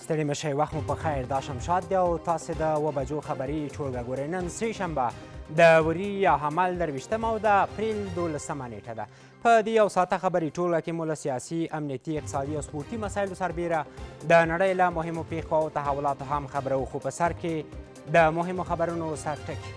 ستړي مه شئ، وخت مو په خیر. دا شمشاد دی او تاسې د 7 بجو خبري ټولګه ګورئ. نن سه شنبه د وري یا حمل 23 او د اپریل 12 نیټه ده. په دې یو ساعته خبري ټولګه کې مو له سیاسي، امنیتي، اقتصادي او سپورتي مسایلو سربیره د نړۍ له مهمو پیښو او تحولاتو هم خبرو، خو په سر کې د مهمو خبرونو سرټکي.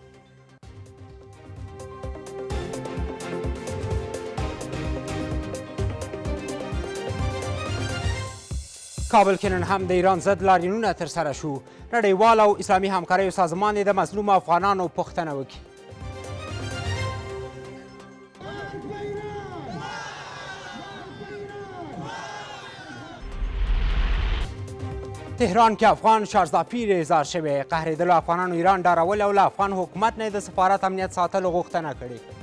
کابل کې نن هم د ایران ضد لاریونونه ترسره شو. نړیوال او اسلامي همکاریو سازمان د مظلومو افغانانو پوښتنه وکړي. تهران کې افغان شارزدافیر احضار شوی. قهرېدلو افغانانو ایران ډارول او له افغان حکومت نه د سفارت امنیت ساتلو غوښتنه کړې.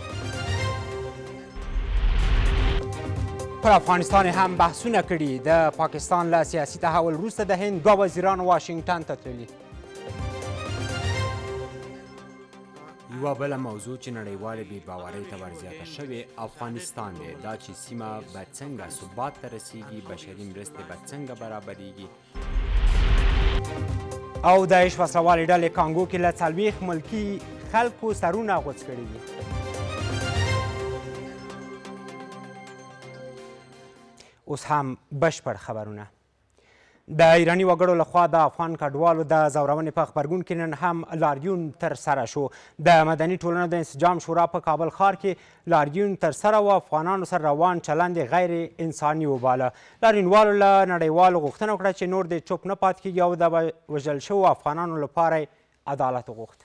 پر افغانستان هم بحثونه کړي. د پاکستان له سیاسي تحول وروسته د هند 2 وزیران واشنګټن ته تللي. یوه بله موضوع چې نړیوالې بېباورۍ ته ورزیاته شوې افغانستان دی. دا چې سیمه به څنګه ثبات ته رسیږي، بشري مرستې به څنګه برابریږي. او د عیش وسلوالې ډلې کانګو کې له 40 ملکي خلکو سرونه غوڅ کړي دي. اوس هم بشپړ خبرونه. د ایراني وګړو لخوا د افغان کډوالو د ځورونې په غبرګون کې نن هم لاریون ترسره شو. د مدني ټولنو د انسجام شورا په کابل ښار کې لاریون ترسره و. افغانانو سره روان چلند غیر انساني وباله. لاریونوالو له نړیوالو غوښتنه وکړه چې نور د چوپ نه پاتې کیږي او د وژل شوو افغانانو لپاره عدالت وغوښت.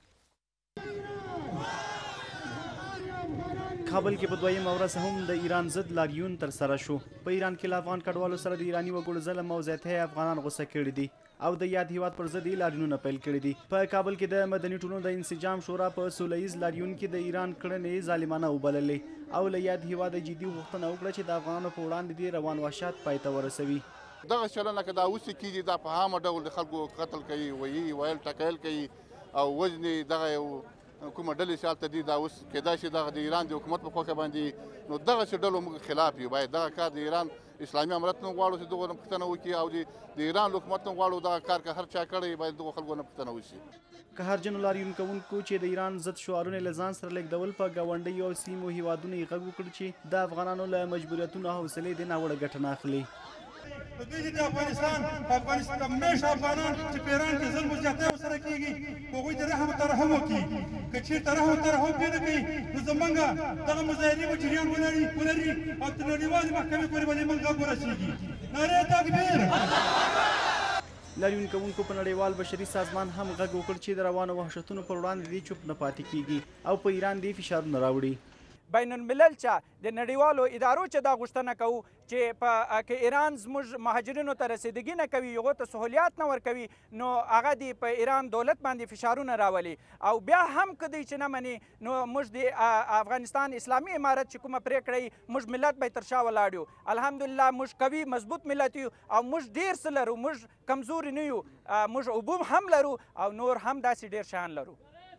کابل کې په دویمه ورځ هم د ایران ضد لاریون ترسره شو. په ایران کې له افغان کډوالو سره د ایراني وګړو ظلم او زیاتی افغانان غوسه کړي دي او د یاد هیواد پر ضد لاریونونه پیل کړي دي. په کابل کې د مدني ټولنو د انسجام شورا په سوله ییز لاریون کې د ایران کړنې ظالمانه وبللې او له یاد هیواد جدي غوښتنه وکړه چې د افغانانو په وړاندې د روان وحشت پای ته ورسوي. دغه چلنه که دا اوس کېږي دا په عامه ډول د خلکو قتل کوي، ویل ټکایل کوي او وژنې. دغه یو کومه ډلې چې هلته دي دا اوس کیدای شي دغه د ایران د حکومت په خوښه باندې، نو دغسې ډلو موږ خلاف یو. باید دغه کار د ایران اسلامي امارت نه غواړو چې دغو نه پوښتنه وکړي او د ایران حکومت نه غواړو دغه کار که هر چا کړی باید دغو خلکو نه پوښتنه وشي. قهرجنو لاریون کوونکو چې د ایران ضد شعارونه له ځان سره لېږدول په ګاونډیو او سیمو هیوادونو یې غږ وکړ چې د افغانانو له مجبوریتونو حوصلې د ناوړه ګټه نه اخلي. په دې د افغانستان همیشه افغانان چې په ایران کې ظلم او زیاتی ورسره کېږي هغوی ته رحم ترحم وکړي. که چېرته رحم ترحم پرې نه کوي نو زمونږ دغه مظاهرې به جریان ولري او تر نړیوالې محکمې پورې به زمونږ غږ ورسېږي. نعرې تکبیر. لاریون کوونکو په نړیوال بشري سازمان هم غږ وکړ چې د روانو وحشتونو پر وړاندې دې چوپ نه پاتې کېږي او په ایران دې فشارونه راوړي. بین الملل چې د نړیوالو ادارو چې دا غوښتنه کوو چې که ایران زموږ مهاجرینو ته رسیدګي نه کوي، هغو ته سهولیات نه ورکوي، نو هغه د په ایران دولت باندې فشارونه راولي. او بیا هم که دوی چې نه مني نو موږ د افغانستان اسلامي امارت چې کومه پرېکړه یي موږ ملت به یې تر شا ولاړ یو. الحمدلله موږ قوي مضبوط ملت یو او موږ ډېر څه لرو، موږ کمزوري نه یو. موږ اوبه هم لرو او نور هم داسې ډېر شیان لرو.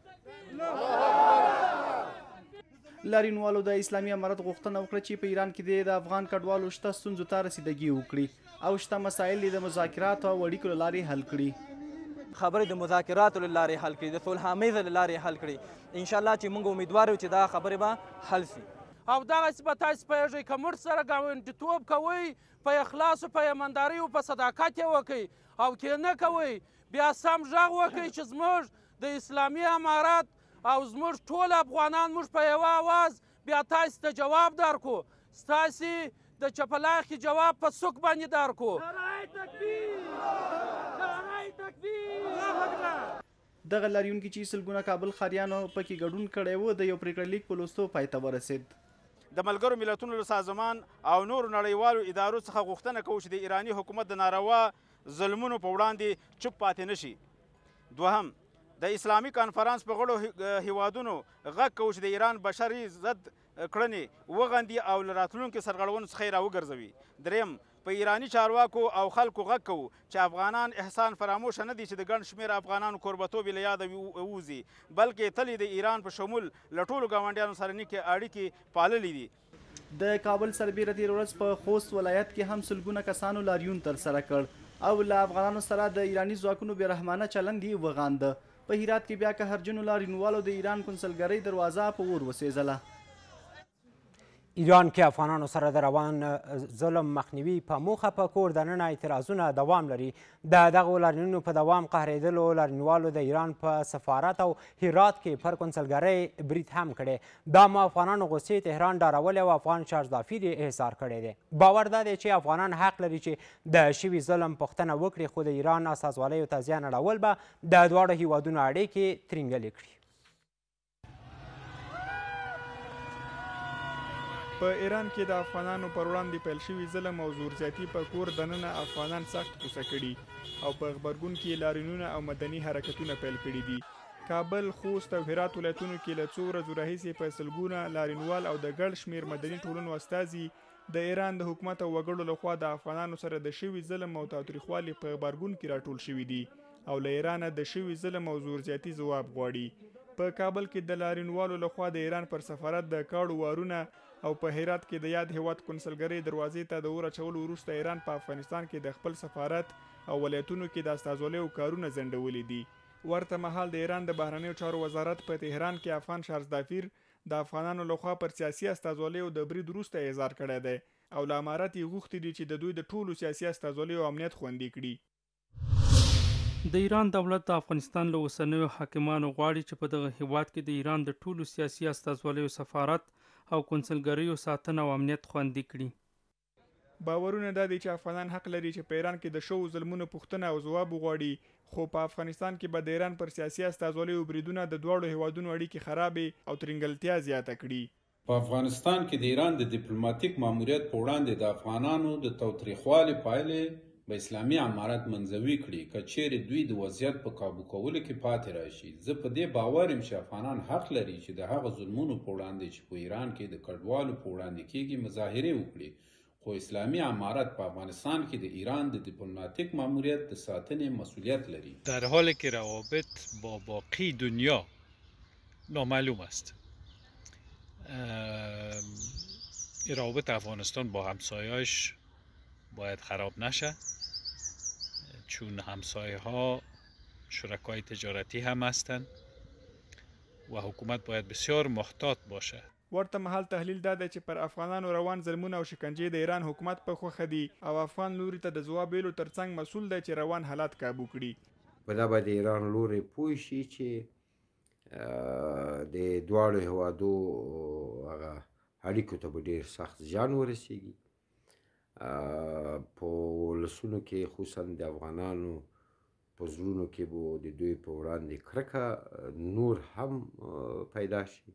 لاریونوالو د اسلامي امارت غوښتنه وکړه چې په ایران کې د افغان کډوالو شته ستونزو ته رسیدګي وکړي او شته مسایل د مذاکراتو او اړیکو له لارې حل کړي. خبرې د مذاکراتو له لارې حل کړي، د صلح آمیزه له لارې حل کړي. انشاءالله چې موږ امیدوار یو چې دا خبرې به حل شي. او دغسې به تاسې پوهېږئ که موږ سره ګاونډیتوب کوئ په اخلاص او په ایماندارۍ او په صداقت یې وکئ او که نه کوئ بیا سم غږ وکئ چې زموږ د اسلامي امارت او زموږ ټول افغانان موږ په یوه اواز بیا تاسې ته جواب درکو. ستاسې د چپلاخي جواب په سوک باندې درکو. دغه لاریون کې چې سلګونه کابل ښاریانو پکې ګډون کړی و د یو پرېکړه لیک په لوستو پای ته ورسېد. د ملګرو ملتونو له سازمان او نورو نړیوالو ادارو څخه غوښتنه کوو چې د ایراني حکومت د ناروا ظلمونو په وړاندې چوپ پاتې نه شي. دوهم، د اسلامي کانفرانس په غړو هیوادونو غږ کوو چې د ایران بشري ضد کړنې وغندي او له راتلونکي سرغړونو څخه یې راوګرځوي. دریم، په ایراني چارواکو او خلکو غږ کوو چې افغانان احسان فراموشه نه دي چې د ګڼ شمېر افغانانو کوربتوب یې له یاده ووځي، بلکې تل یې د ایران په شمول له ټولو ګاونډیانو سره نیکې اړیکې پاللې دي. د کابل سربیره تېره ورځ په خوست ولایت کې هم سلګونه کسانو لاریون ترسره کړ. او له افغانانو سره د ایراني ځواکونو بېرحمانه چلند یې وغانده. په هرات کې بیا قهرجنو لاریونوالو د ایران کنسلګرۍ دروازه په اور وسېزله. ایران کې افغانانو سره د روان ظلم مخنیوي په موخه په کور دننه اعتراضونه دوام لري. د دغو لاریونونو په دوام قهرېدلو لاریونوالو د ایران په سفارت او هرات کې پر کنسلګرۍ برید هم کړی. دا مو افغانانو غصې تهران ډارولې او افغان شارزدافیر یې احضار کړی دی. باور دا دی چې افغانان حق لري چې د شوي ظلم پوښتنه وکړي، خو د ایران استازوالیو ته زیان اړول به د دواړو هیوادونو اړیکې ترینګلې کړي. په ایران کې د افغانانو پر وړاندې پیل شوي ظلم او زور زیاتي په کور دننه افغانان سخت غوسه کړي او په غبرګون کې لاریونونه او مدني حرکتونه پیل کړي دي. کابل، خوست او هرات ولایتونو کې له څو ورځو راهیسې په سلګونه لاریونوال او د ګڼ شمېر مدني ټولنو استازي د ایران د حکومت او وګړو لخوا د افغانانو سره د شوي ظلم او تاوتریخوالي په غبرګون کې راټول شوي دي او له ایرانه د شوي ظلم او زور زیاتي ځواب غواړي. په کابل کې د لاریونوالو لخوا د ایران پر سفارت د کاړو وارونه او په هرات کې د یاد هیواد کنسلګرۍ دروازې ته د اور اچولو وروسته ایران په افغانستان کې د خپل سفارت او ولایتونو کې د استازوالیو کارونه ځنډولي دي. ورته مهال د ایران د بهرنیو چارو وزارت په تهران کې افغان شارزدافیر د افغانانو لخوا پر سیاسي استازوالیو د برید وروسته احضار کړی دی او له امارت یې غوښتي دي چې د دوی د ټولو سیاسي استازوالیو امنیت خوندي کړي. د ایران دولت د افغانستان له اوسنیو حاکمانو غواړي چې په دغه هیواد کې د ایران د ټولو سیاسي استازوالیو سفارت او کنسلګریو ساتنه او امنیت خوندي کړي. باورونه دا دي چې افغانان حق لري چې په ایران کې د شوو ظلمونو پوښتنه او ځواب وغواړي، خو په افغانستان کې به د ایران پر سیاسي استازوالیو بریدونه د دواړو هیوادونو اړیکې خرابې او ترنګلتیا زیاته کړي. په افغانستان کې د ایران د ډیپلوماټیک ماموریت په وړاندې د افغانانو د تاوتریخوالي پایلې به اسلامي امارت منځوي کړي که چیرې دوی د وضعیت په کابو کولو کې پاتې راشي. زه په دې باور یم چې افغانان حق لري چې د هغه ظلمونو په وړاندې چې په ایران کې د کډوالو په وړاندې کیږي مظاهرې وکړي، خو اسلامی امارت په افغانستان کې د ایران د دیپلماتیک ماموریت د ساتنې مسئولیت لري. در حالی که روابط با باقی دنیا نامعلوم است، روابط افغانستان با همسایه‌اش باید خراب نشه، چون همسایه ها شرکای تجارتی هم هستند و حکومت باید بسیار محتاط باشه. ورته مهال تحلیل دا دی چې پر افغانانو روان ظلمونه او شکنجې د ایران حکومت په خوښه دي او افغان لوري ته د ځواب ویلو ترڅنګ مسؤل دی چې روان حالات کابو کړي. په دا به د ایران لوري پوه شي چې د دواړو هیوادو هغه اړیکو ته به ډېر سخت زیان ورسیږي. په ولسونو کې خصوصا د افغانانو په زړونو کې به د دوی په وړاندې کرکه نور هم پیدا شي،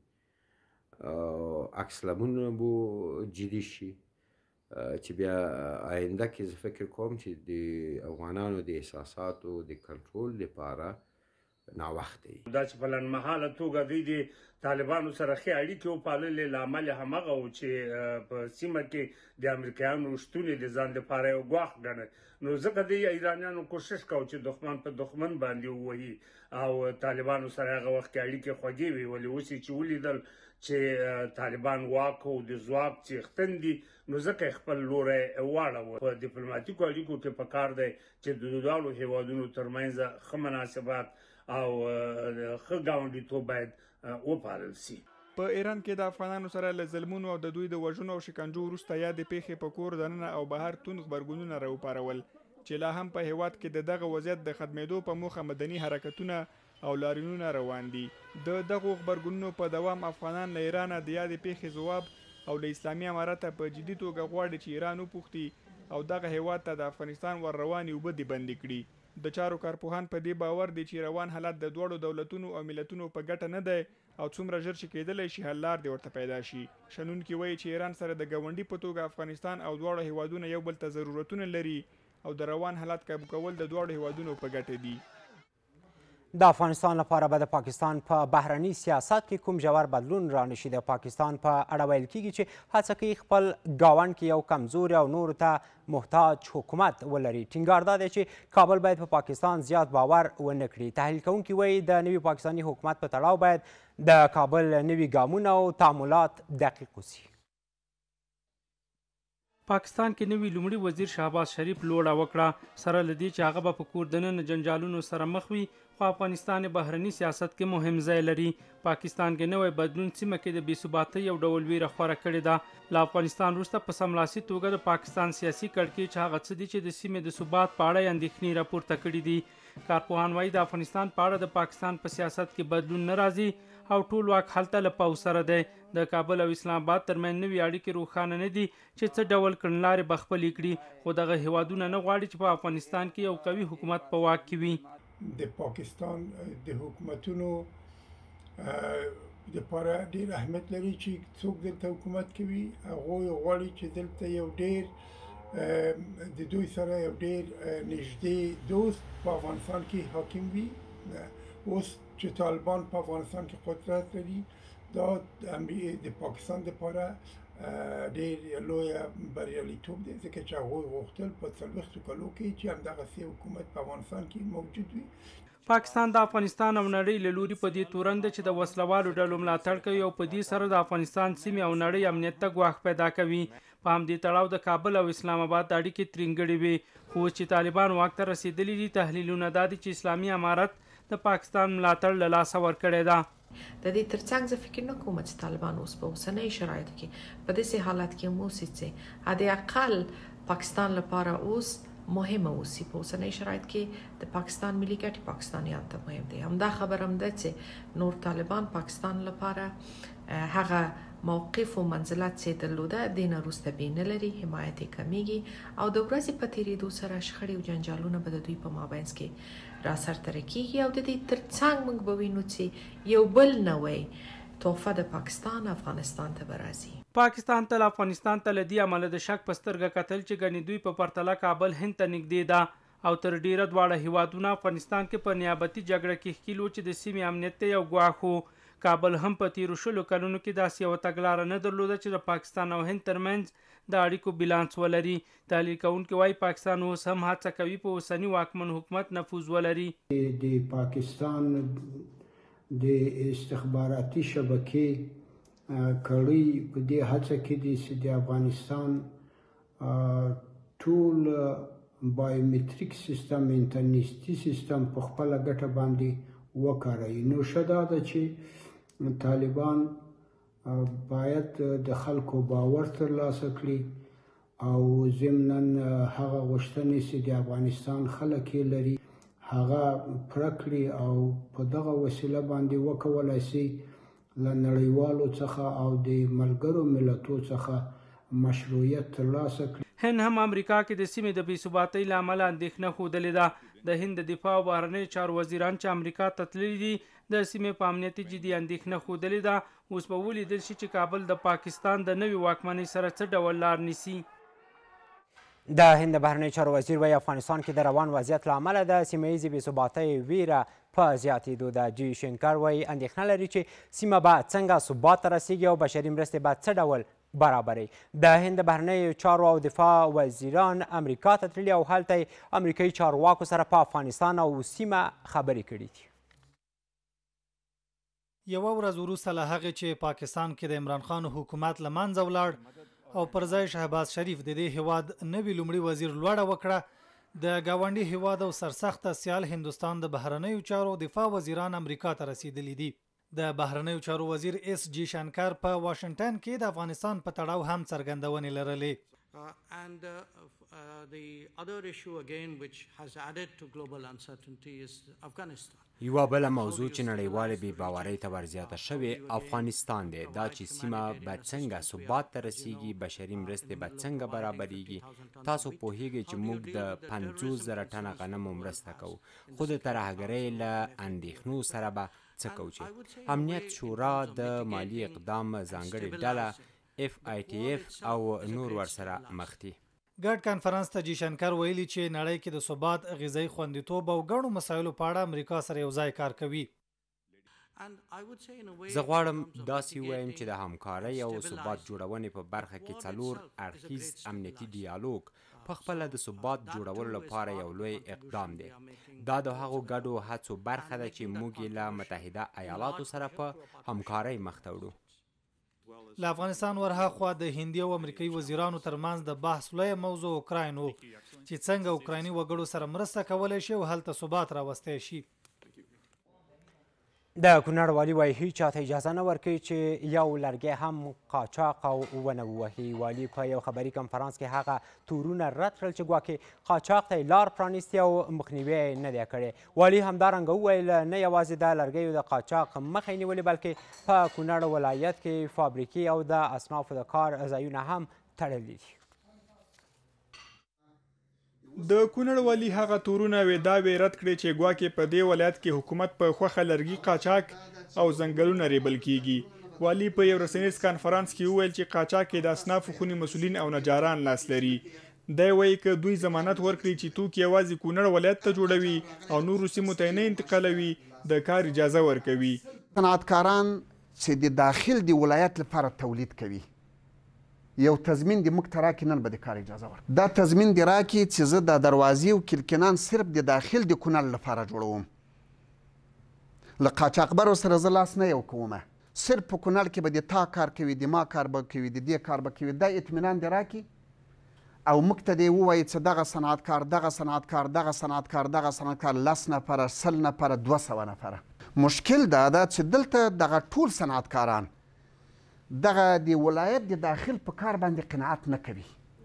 عکس العملونه به جدي شي چې بیا آینده کې زه فکر کوم چې د افغانانو د احساساتو د کنټرول لپاره ناوخت دی. دا چې په لنډمهاله توګه دوی د طالبانو سره ښې اړیکې وپاللې، له امله همغه و چې په سیمه کې د امریکایانو شتون د ځان لپاره یو ګواښ ګڼل. نو ځکه د ایرانیانو کوشش کوي چې دښمن په دښمن باندې ووهي او طالبانو سره هغه وخت کې اړیکې خوږې وي، ولې اوس چې ولیدل چې طالبان واک او د ځواک څښتن دي، نو ځکه خپل لوری واړوه. په ډیپلوماتیکو اړیکو کې پکار دی چې د دواړو هیوادونو ترمنځ ښه مناسبات او ښه ګاونډیتوب باید وپالل شي. په ایران کې د افغانانو سره له ظلمونو او د دوی د وژنو او شکنجو وروسته یادې پیښې په کور دننه او بهر توند غبرګونونه راوپارول چې لا هم په هیواد کې د دغه وضعیت د ختمېدو په موخه مدني حرکتونه او لاریونونه روان دي. د دغو غبرګونونو په دوام افغانان له ایرانه د یادې پیښې ځواب او له اسلامي امارته په جدي توګه غواړي چې ایران وپوښتي او دغه هیواد ته د افغانستان ور روانې اوبه دې بندې کړي. د چارو کارپوهان په دې باور دي چې روان حالت د دواړو دولتونو او ملتونو په ګټه نه دی او څومره ژر چې کېدلی شي حل لار دې ورته پیدا شي. شنونکي وایي چې ایران سره د ګاونډي په توګه افغانستان او دواړو هیوادونه یو بل ته ضرورتونه لري او د روان حالت کابو کول د دواړو هیوادونو په ګټه دي. د افغانستان لپاره به د پاکستان په بهرني سیاست کې کوم ژور بدلون رانشي. د پاکستان په اړه ویل کیږي چې هڅه کوي خپل ګاونډ کې یو کمزوري او نورو ته محتاج حکومت ولري. ټینګار دا دی چې کابل باید په پاکستان زیات باور ونه کړي. تحلیل کوونکي وایي د نوي پاکستاني حکومت په تړاو باید د کابل نوي ګامونه او تعاملات دقیق وسي. پاکستان کې نوی لومړي وزیر شهباز شریف لوړه وکړه سره له دې چې هغه به په کور دننه جنجالونو سره مخ وي خو افغانستان بهرني سیاست کې مهم ځای لري. پاکستان کې نوی بدلون سیمه کې د بېثباتۍ یو ډول ویره خوره کړې ده. له افغانستان وروسته په سملاسي توګه د پاکستان سیاسي کړکېچ هغه څه دي چې د سیمې د ثبات په اړه اندېښنې راپورته کړي دي. کارپوهان وایي د افغانستان په اړه د پاکستان په سیاست کې بدلون نه راځي او ټول واک هلته له پوځ سره دی. د کابل او اسلام آباد ترمنځ نوي اړیکې روښانه نه دي چې څه ډول کړنلارې به خپلې کړي خو دغه هیوادونه نه غواړي چې په افغانستان کې یو قوي حکومت په واک کې وي. د پاکستان د حکومتونو دپاره ډېر اهمیت لري چې څوک دلته حکومت کوي هغوی غواړي چې دلته یو ډېر د دوی سره یو ډېر نږدې دوست په افغانستان کې حاکم وي. اوس چې طالبان په افغانستان کې قدرت لري دا د پاکستان دپاره ډېر لویه بریالیتوب دی ځکه چې هغوی غوښتل په 40 کالو کې چې همدغسې حکومت په افغانستان کې موجود وي. پاکستان د افغانستان او نړۍ له لوري په دې تورن ده چې د وسلوالو ډلو ملاتړ کوي او په دې سره د افغانستان سیمې او نړۍ امنیت ته ګواښ پیدا کوي. په همدې تړاو د کابل او اسلام آباد اړیکې ترینګړې وي خو چې طالبان واک ته رسېدلي دي تحلیلونه دا دي چې اسلامي امارت د پاکستان ملاتړ له لاسه ورکړی ده. د دې ترڅنګ زه فکر نه کوم چې طالبان اوس په اوسنۍ شرایطو کې په داسې حالت کې موسي چې حداقل پاکستان لپاره اوس مهمه اوسي. په اوسنۍ شرایط کې د پاکستان ملي ګټې پاکستانیان ته مهم دي. همدا خبر هم ده چې نور طالبان پاکستان لپاره هغه موقف او منزلت چې درلوده دین وروسته بې نه لري حمایت یې کمیږي او د ورځې په تېرېدو سره شخړې او جنجالونه به د دوی په مابینځ کې را سرته کېږي او د دې ترڅنګ موږ به وینو چې یو بل نوی تحفه د پاکستان افغانستان ته به راځي. پاکستان تل افغانستان ته له دې امله د شک په سترګه کتل چې ګنې دوی په پرتله کابل هند ته نږدې ده او تر ډیره دواړه هیوادونه افغانستان کې په نیابتي جګړه کې ښکیلو چې د سیمې امنیت ته یو ګواښ و. کابل هم په تیرو 20 کلونو کې داسې یوه تګلاره نه درلوده چې د پاکستان او هند ترمنځ د اړیکو بیلانس ولري. تحلیل کوونکي وایي پاکستان اوس هم هڅه کوي په اوسني واکمن حکومت نفوذ ولري. د پاکستان د استخباراتي شبکې کړۍ په دې هڅه کې دي چې د افغانستان ټول بایومتریک سیستم انټرنیټي سیستم په خپله ګټه باندې وکاروي. نو ښه دا ده چې طالبان باید د خلکو باور ترلاسه کړي او ضمناً هغه غوښتنې چې د افغانستان خلک یې لري هغه پوره کړي او په دغه وسیله باندې وکولی شي له نړیوالو څخه او د ملګرو ملتو څخه مشروعیت ترلاسه کړي. هند هم امریکا کې د سیمې د بېثباتۍ له امله اندېښنه ښودلې ده. د هند د دفاع او بهرنیو چارو وزیران چې امریکا ته تللي دي د سیمې په امنیتي جدي اندېښنه ښودلې ده. اوس به ولیدل شي چې کابل د پاکستان د نوي واکمنۍ سره څه ډول لار نیسي. د هند بهرنیو چارو وزیر وایي افغانستان کې د روان وضعیت له امله د سیمه ییزې بېثباتۍ ویره په زیاتېدو ده. جی شنکر وایي اندېښنه لري چې سیمه به څنګه ثبات ته رسیږي او بشري مرستې به څه ډول برابري. د هند بهرنیو چارو او دفاع وزیران امریکا ته تللي او هلته امریکایي چارواکو سره په افغانستان او سیمه خبرې کړي دي. یوه ورځ وروسته له هغې چې پاکستان کې د عمران خان حکومت له منځه ولاړ او پر ځای شهباز شریف د دې هیواد نوي لومړي وزیر لوړه وکړه د ګاونډي هیواد او سرسخته سیال هندوستان د بهرنیو چارو دفاع وزیران امریکا ته رسیدلي دي. د بهرنیو چارو وزیر اس جی شنکر په واشنگټن کې د افغانستان په تړاو هم څرګندونې لرلې. یوه بله موضوع چې نړیوالې بې باورۍ ته ورزیاته شوې افغانستان دی. دا چې سیمه به څنګه ثبات ته رسیږي بشري مرستې به څنګه برابریږي. تاسو پوهیږئ چې موږ د 50,000 ټنه غنمو مرسته کوو خو د ترهګرۍ له اندېښنو سره به څه کوو چې امنیت شورا د مالی اقدام ځانګړې ډله FATF او نور ورسره مخ دي. ګډ کانفرنس ته جی شنکر ویلي چې نړۍ کې د ثبات غذایي خوندیتوب او ګڼو مسایلو په اړه امریکا سره یو ځای کار کوي. زه غواړم داسې ووایم چې د همکارۍ او ثبات جوړونې په برخه کې 4 اړخیز امنیتي ډیالوګ په خپله د ثبات جوړولو لپاره یو لوی اقدام دی. دا د هغو ګډو هڅو برخه ده چې موږ یې له متحده ایالاتو سره په همکارۍ مخ ته وړو. له افغانستان ورهاخوا د هندي او امریکایي وزیرانو ترمنځ د بحث لویه موضوع اوکراین و چې څنګه اوکرایني وګړو سره مرسته کولی شي او هلته ثبات راوستی شي. د کونړ والي وایي هیڅ چاته اجازه نه ورکوي چې یو لرګی هم قاچاق او ونه ووهي. والي په یو خبري کنفرانس کې هغه تورونه رد کړل چې ګواکې قاچاق ته یې لار پرانیستې او مخنیوی یې نه دی کړی. والي همدارنګه وویل نه یوازې د لرګیو د قاچاق مخه یې نیولې بلکې په کونړ ولایت کې فابریکې او د اصنافو د کار ځایونه هم تړلي دي. د کونړ والي هغه تورونه دعوې رد کړې چې ګواکې په دې ولایت کې حکومت په خوښه لرګي قاچاق او ځنګلونه ریبل کیږي. والي په یو رسنیز کانفرانس کې وویل چې قاچاق کې د اصنافو خوني مسؤلین او نجاران لاس لري. دی وایي که دوی ضمانت ورکړي چې توکي یوازې کونړ ولایت ته جوړوي او نورو سیمو ته نه انتقالوي د کار اجازه ورکوي. صنعتکاران چې د داخل د ولایت لپاره تولید کوي یو تضمین د موږ ته راکړي نن به د کار اجازه ورکړي. دا تضمین دې راکړي چې زه د دروازې او کلکنان صرف د داخل د کونړ لپاره جوړوم. له قاچاقبرو سره زه لاس نه یو کوم. صرف په کونړ کې به د تا کار کوي، د ما کار به کوي، د دې کار به کوي. دا اطمینان دې راکړي او موږ ته دې ووایي چې دغه صنعتکار دغه صنعتکار دغه صنعتکار دغه صنعتکار 10 نفره 100 نفره 200 نفره. مشکل دا ده چې دلته دغه ټول صنعتکاران دغه د ولایت د داخل په کار باندې قناعت نه کوي.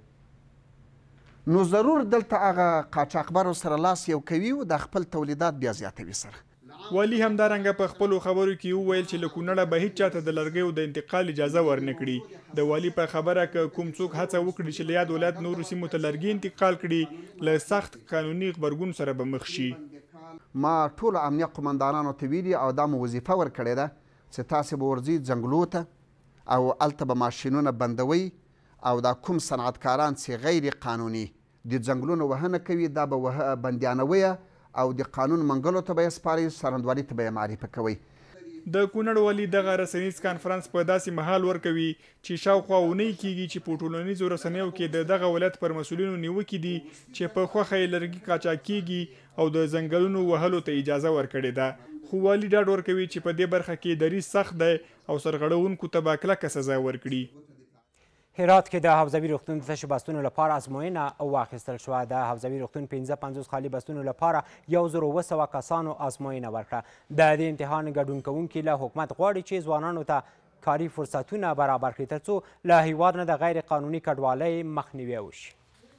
نو ضرور دلته هغه قاچاقبرو سره لاس یو کوي او د خپل تولیدات بیا زیاتوي سره. والي همدارنګه په خپلو خبرو کې وویل چې له کونړه به هیڅ چاته د لرګیو د انتقال اجازه ورنه کړي. د والي په خبره که کوم څوک هڅه وکړي چې له یاد ولایت نورو سیمو ته لرګي انتقال کړي له سخت قانوني غبرګون سره به مخ شي. ما ټول امنیه قمندانانو ته ویلي او دا مو وظیفه ورکړې ده چې تاسې به ورځئ ځنګلو ته او هلته به ماشینونه بندوي او دا کوم صنعتکاران چې غیر قانوني د ځنګلونو وهنه کوي دا به بندیانوي او د قانون منګلو ته به یې سپارئ، څرنګوالي ته به یې معرفي کوئ. د کونړ والي دغه رسنیز کانفرنس په داسې مهال ورکوي چې شاوخوا اونۍ کیږي چې په ټولنیزو رسنیو کې د دغه ولایت پر مسؤلینو نیوکې دي چې په خوښه یې لرګي قاچاق کیږي او د ځنګلونو وهلو ته اجازه ورکړې ده. خو والي ډاډ ورکوي چې په دې برخه کې دریځ سخت دی او سرغړونکو ته به کلکه سزا ورکړي. هرات کې د حوزوي روغتون د تشو بستونو لپاره ازموینه واخیستل شوه. د حوزوي روغتون 55 خالي بستونو لپاره 1200 کسانو ازموینه ورکړه. د دې امتحان ګډون کوونکي له حکومت غواړي چې ځوانانو ته کاري فرصتونه برابر کړي ترڅو له هیواد نه د غیر قانوني کډوالۍ مخنیوی وشي.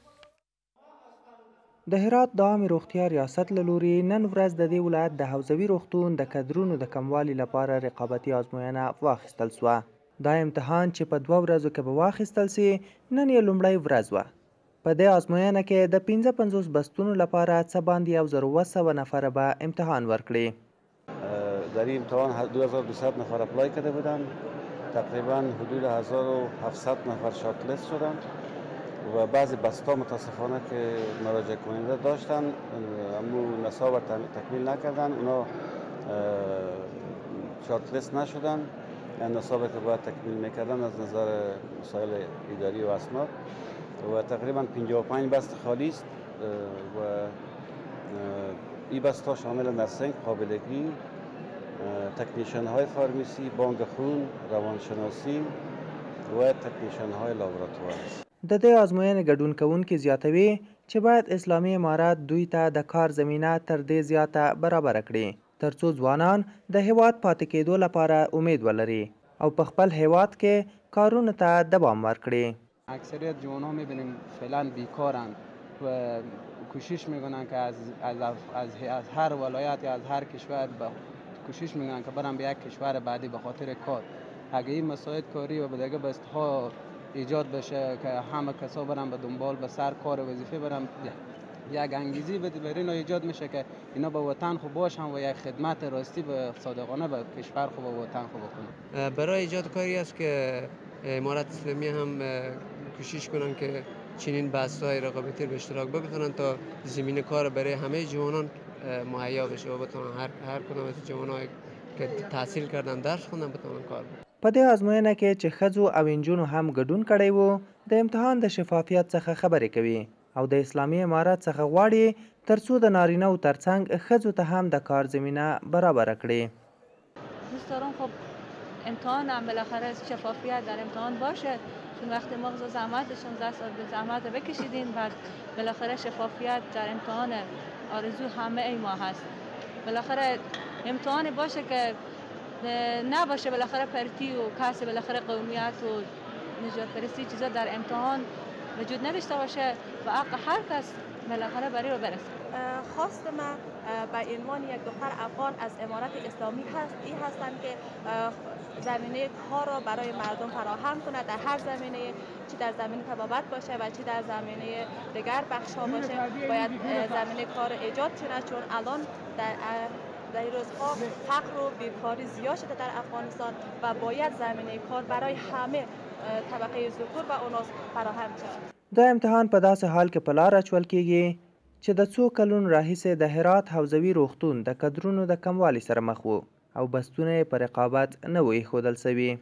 د هرات د عامې روغتیا ریاست له لوري نن ورځ د دې ولایت د حوزوي روغتون د کدرونو د کموالي لپاره رقابتي ازموینه واخیستل سوه. دا امتحان چې په 2 ورځو کې به واخیستل سي نن یې لومړۍ ورځ وه. په دې ازموینه کې د 55 بستونو لپاره څه باندې 1200 نفره به امتحان ورکړي. در این امتحان 2200 نفر اپلای کرده بودن. تقریبا حدود 1700 نفر شارت لیست شدن و بعضی بستا متاسفانه که مراجعه کننده داشتن اما نصاب تکمیل نکردن، اونا شارت لیست نشدن. نصابی که باید تکمیل میکردن از نظر مسائل اداری و اسناد و تقریبا 55 بست خالی است و این بستا شامل نرسنگ، قابلگی، تکنیشن های فارمیسی، بانک خون، روانشناسی و تکنیشن های لابراتوار است. د دې ازموینې ګډون کوونکي زیاتوي چې باید اسلامي امارات دوی ته د کار زمینه تر دې زیاته برابر کړي ترڅو ځوانان د هیواد پاتې کېدو لپاره امید ولري او په خپل هیواد کې کارونو ته دوام ورکړي. اکثریت جوانان میبینیم فعلا بیکارند و کوشش میکنن که از هر ولایت یا از هر کشور کوشش میکنن که برن به یک کشور بعدی به خاطر کار. اگه این مساعد کاری و به دیگه بستها ایجاد بشه که همه کسا برن به دنبال به سر کار و وظیفه برن، یک انگیزی برای اینا ایجاد میشه که اینا به وطن خوب باشن و یک خدمت راستی به صادقانه به کشور خوب و وطن خوب کنن. برای ایجاد کاری است که امارات اسلامی هم کوشش کنن که چنین بحث‌های رقابتی به اشتراک بگذارن تا زمین کار برای همه جوانان مهیا بشه و بتونن هر کدام از جوانایی که تحصیل کردن درس خوندن بتونن کار بکنن. په دې ازموینه کې چې ښځو او نجونو هم ګډون کړی وو د امتحان د شفافیت څخه خبرې کوي او د اسلامي امارات څخه غواړي ترڅو د نارینه‌و ترڅنګ ښځو ته هم د کار زمینه برابر کړي. دوست دارم خب امتحان هم بالاخره شفافیت در امتحان باشه، چون وقتی مغز و زحمت 16 سال به زحمت بکشیدین، بعد بالاخره شفافیت در امتحان آرزو همه ای ما هست. بالاخره امتحان باشه که نباشه بالاخره پرتی و کسی بالاخره قومیت و نجات پرستی چیزا در امتحان وجود نداشته باشه و حق هر کس بالاخره برای رو برسه. خواست من به عنوان یک دختر افغان از امارت اسلامی این هستند که زمینه کار را برای مردم فراهم کنه، در هر زمینه، چی در زمینه طبابت باشه و چی در زمینه دیگر بخش‌ها باشه، باید زمینه کار ایجاد شده، چون الان در روزها فقر و بیکاری زیاد شده در افغانستان و باید زمینه کار برای همه طبقه ذکور و اناث فراهم شود. دا امتحان په داسې حال کې په لار اچول کیږي چې د څو کلونو راهیسې د هرات حوزوي روغتون د کدرونو د کموالي سره مخ و او بستونه یې په رقابت نه و ایښودل سوي.